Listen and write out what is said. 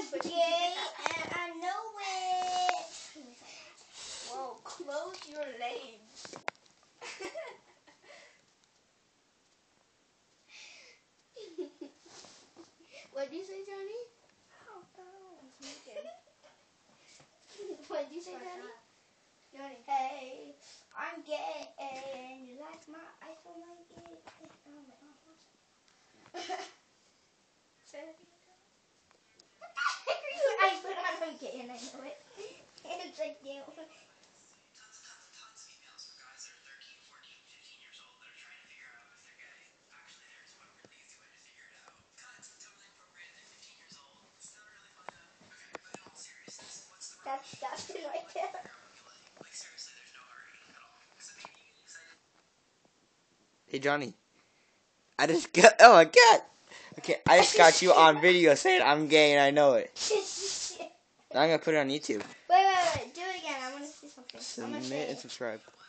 gay and I know it. Whoa, close your legs. What did you say, Johnny? Oh, what did you say, Johnny? Johnny, hey, I'm gay and you like my I don't like it. I put on I'm gay and I know it. It's like you. That's Dustin right there. Hey Johnny, I just got, oh my god. Okay, I just got you on video saying I'm gay and I know it. Now I'm gonna put it on YouTube. Wait, do it again. I want to see something. Submit and subscribe.